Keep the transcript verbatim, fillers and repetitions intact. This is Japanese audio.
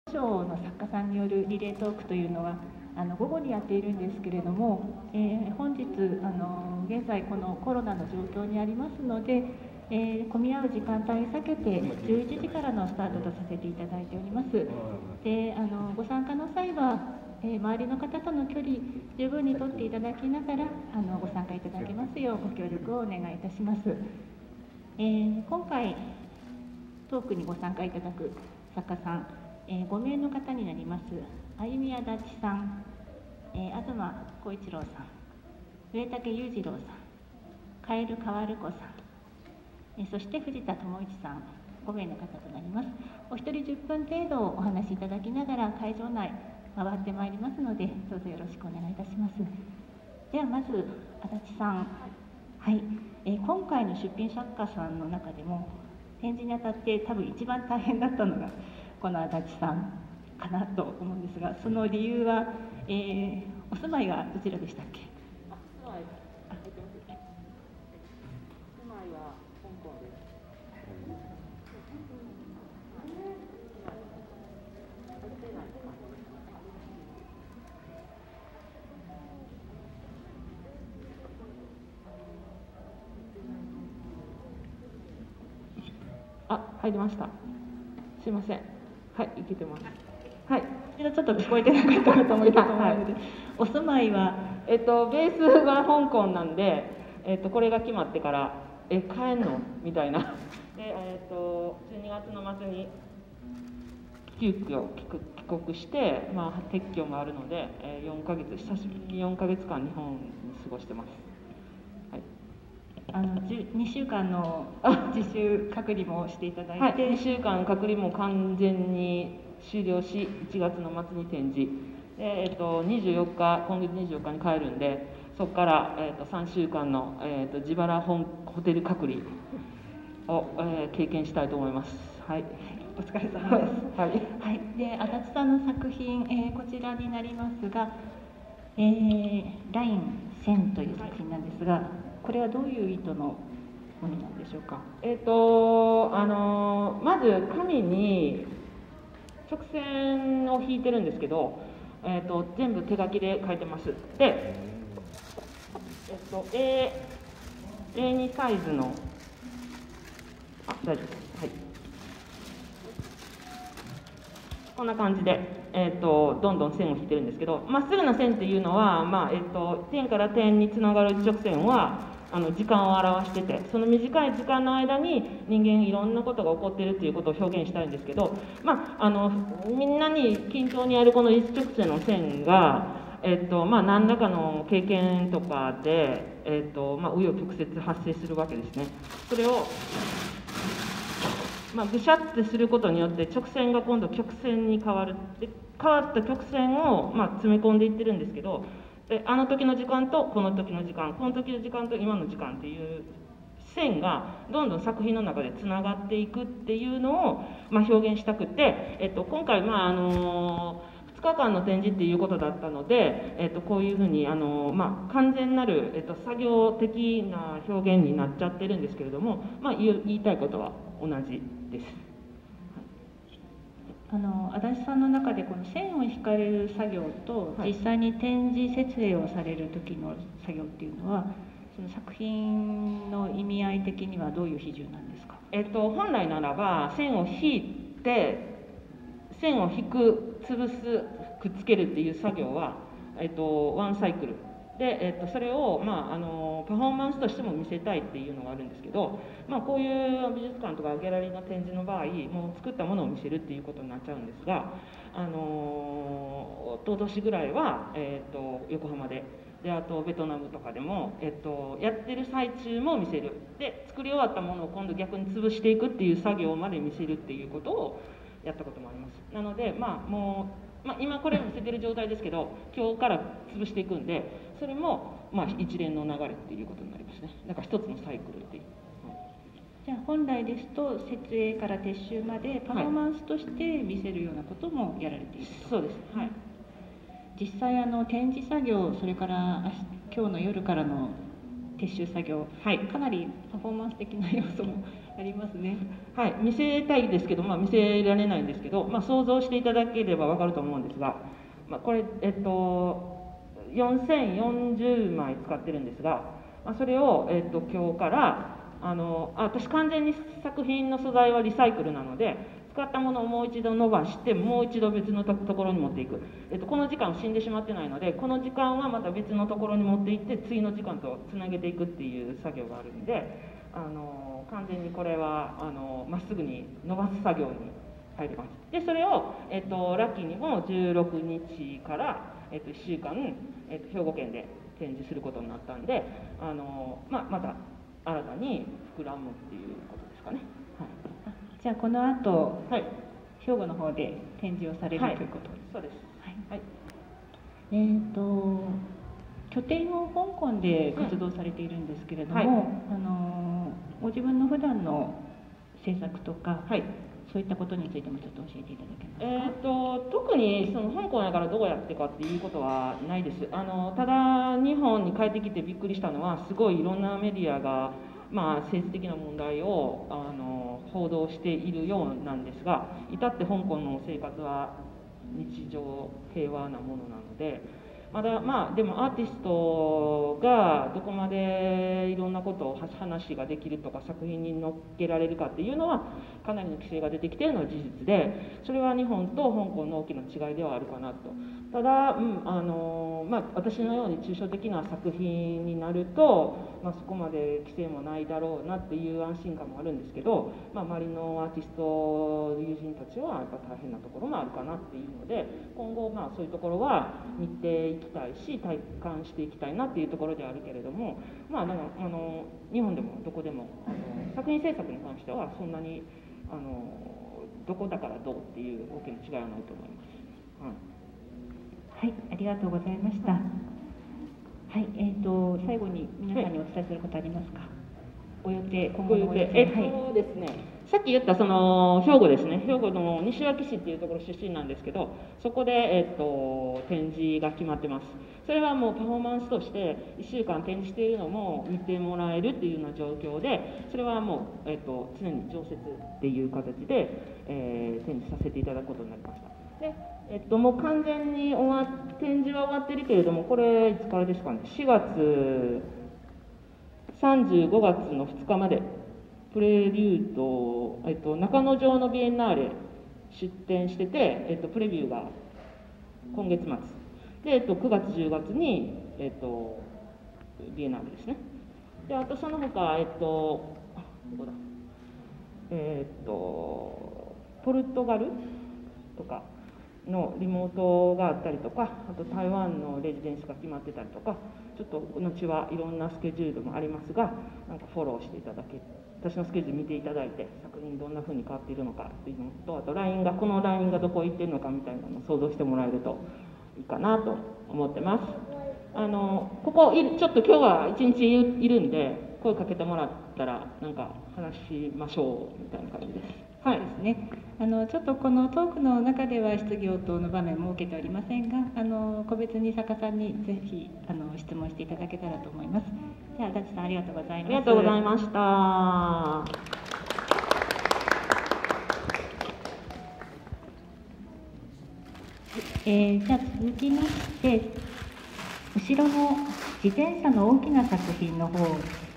賞の作家さんによるリレートークというのはあの午後にやっているんですけれども、えー、本日あの現在このコロナの状況にありますので、えー、混み合う時間帯避けてじゅういちじからのスタートとさせていただいております。であのご参加の際は、えー、周りの方との距離十分にとっていただきながらあのご参加いただけますようご協力をお願いいたします。えー、今回トークにご参加いただく作家さん、えー、ごめいの方になります。あゆみやだちさん、えー、東浩一郎さん、上竹裕次郎さん、カエルかわるこさん、えー、そして藤田智一さん、ごめいの方となります。お一人じゅっぷん程度お話しいただきながら会場内回ってまいりますので、どうぞよろしくお願いいたします。ではまず足立さん、はい、えー、今回の出品作家さんの中でも展示にあたって多分一番大変だったのがこの足立さんかなと思うんですが、その理由は、えー、お住まいがどちらでしたっけ？ あ、住まい、あ、えっと、住まいは香港です。あ、入りました。すいません。はい、いけてます。はい。 ちょっと聞こえてなかった方もいると思うので、はい、お住まいは、 えっとベースは香港なんで、えっとこれが決まってからえ帰んのみたいな。で、えっとじゅうにがつの末に急遽帰国して、まあ撤去もあるので、えー、よんかげつ久しぶりによんかげつかん日本に過ごしてます。 あのにしゅうかんの自主隔離もしていただいて、 はい、にしゅうかん隔離も完全に終了し、いちがつの末に展示で、えー、とにじゅうよっか、今月にじゅうよっかに帰るんで、そこから、えー、とさんしゅうかんの、えー、と自腹ホテル隔離を、えー、経験したいと思います。はい、 お疲れ様です。 はい、 はい、で足立さんの作品、えー、こちらになりますが、えー、ライン線という作品なんですが、はい、これはどういう意図のものなんでしょうか？ えっ、ー、とあのまず紙に直線を引いてるんですけど、えっ、ー、と全部手書きで書いてます。で、えっ、ー、と エーエーに サイズのあ大丈夫です。はい。こんな感じで、えー、とどんどん線を引いてるんですけど、まっすぐな線っていうのは、まあえー、と点から点につながる直線はあの時間を表してて、その短い時間の間に人間いろんなことが起こってるっていうことを表現したいんですけど、まあ、あのみんなに均等にあるこの一直線の線が、えーとまあ、何らかの経験とかで、えーとまあ、紆余曲折発生するわけですね。それをまあ、ぐしゃってすることによって直線が今度曲線に変わる。で変わった曲線を、まあ、詰め込んでいってるんですけど、であの時の時間とこの時の時間、この時の時間と今の時間っていう線がどんどん作品の中でつながっていくっていうのを、まあ、表現したくて、えっと、今回、まああのふつかかんの展示っていうことだったので、えっと、こういうふうにあの、まあ、完全なる、えっと、作業的な表現になっちゃってるんですけれども、まあ、言いたいことは同じです。 あの足立さんの中でこの線を引かれる作業と、はい、実際に展示設営をされる時の作業っていうのは、その作品の意味合い的にはどういう比重なんですか？ えっと、本来ならば線を引いて線を引く、潰す、くっつけるっていう作業は、えっと、ワンサイクルで、えっと、それを、まあ、あのパフォーマンスとしても見せたいっていうのがあるんですけど、まあ、こういう美術館とかギャラリーの展示の場合、もう作ったものを見せるっていうことになっちゃうんですが、あの一昨年ぐらいは、えっと、横浜でであとベトナムとかでも、えっと、やってる最中も見せる。で作り終わったものを今度逆に潰していくっていう作業まで見せるっていうことをやったこともあります。なので、まあもうまあ、今これを見せてる状態ですけど、今日から潰していくんで、それもまあ一連の流れっていうことになりますね。だから一つのサイクルっていう。 じゃあ本来ですと設営から撤収までパフォーマンスとして見せるようなこともやられていると、 はい、そうです、はい、 実際あの展示作業、それから今日の夜からの撤収作業、はい、かなりパフォーマンス的な要素もありますね。 はい、見せたいですけど、まあ、見せられないんですけど、まあ、想像していただければ分かると思うんですが、まあ、これ、えっと、よんせんよんじゅうまい使ってるんですが、まあ、それを、えっと、今日からあのあ私完全に作品の素材はリサイクルなので、使ったものをもう一度伸ばしてもう一度別のところに持っていく、えっと、この時間死んでしまってないので、この時間はまた別のところに持っていって次の時間とつなげていくっていう作業があるんで、あの完全にこれはあのまっすぐに伸ばす作業に入ります。でそれを、えっと、ラッキーにもじゅうろくにちから、えっと、いっしゅうかん、えっと、兵庫県で展示することになったんで、あの、まあ、また新たに膨らむっていうことですかね。はい、 じゃあこの後、 はい、 兵庫の方で展示をされる、はい、ということです。 そうです。はいはい、 えーと拠点を香港で活動されているんですけれども、はい、あのご自分の普段の制作とか、はい、そういったことについてもちょっと教えていただけますか。 えーと特にその香港やからどうやってかっていうことはないです。あのただ日本に帰ってきてびっくりしたのは、すごいいろんなメディアが、まあ、政治的な問題をあの報道しているようなんですが、至って香港の生活は日常平和なものなので、まだまあでもアーティストがどこまでいろんなことを話ができるとか作品に乗っけられるかっていうのはかなりの規制が出てきているのは事実で、それは日本と香港の大きな違いではあるかなと。ただ、うんあのまあ、私のように抽象的な作品になると、まあ、そこまで規制もないだろうなっていう安心感もあるんですけど、まあ、周りのアーティスト友人たちはやっぱ大変なところもあるかなっていうので、今後まあそういうところは見ていきたいし体感していきたいなっていうところではあるけれども、まあ、でもあの日本でもどこでもあの作品制作に関してはそんなにあのどこだからどうっていう大きな違いはないと思います。はいはい、ありがとうございました。はい、えーと最後に皆さんにお伝えすることありますか。はい、ご予定、今後のご予定。 えっとですね、さっき言ったその兵庫ですね、兵庫の西脇市っていうところ出身なんですけど、そこでえっと展示が決まってます。それはもうパフォーマンスとしていっしゅうかん展示しているのも見てもらえるっていうような状況で、それはもう、えっと、常に常設っていう形で、えー、展示させていただくことになりました。でえっと、もう完全に終わ展示は終わってるけれども、これいつからですかね、しがつさんじゅうごがつのふつかまでプレリュード、えっと、中之条のビエンナーレ出展してて、えっと、プレビューが今月末で、えっと、くがつじゅうがつに、えっと、ビエンナーレですね。であとその他、えっとどこだえっとポルトガルとかのリモートがあったりとか、あと台湾のレジデンスが決まってたりとか、ちょっと後はいろんなスケジュールもありますが、なんかフォローしていただけ、私のスケジュール見ていただいて、作品どんな風に変わっているのかっていうのと、あと ライン がこの ライン がどこ行ってるのかみたいなのを想像してもらえるといいかなと思ってます。あのここいるちょっと今日は一日いるんで、声かけてもらったらなんか話しましょうみたいな感じです。 はいですね、あのちょっとこのトークの中では質疑応答の場面設けておりませんが、あの個別に作家さんにぜひあの質問していただけたらと思います。じゃあ足立さんありがとうございます。 ありがとうございました。 えー、じゃあ続きまして、後ろの自転車の大きな作品の方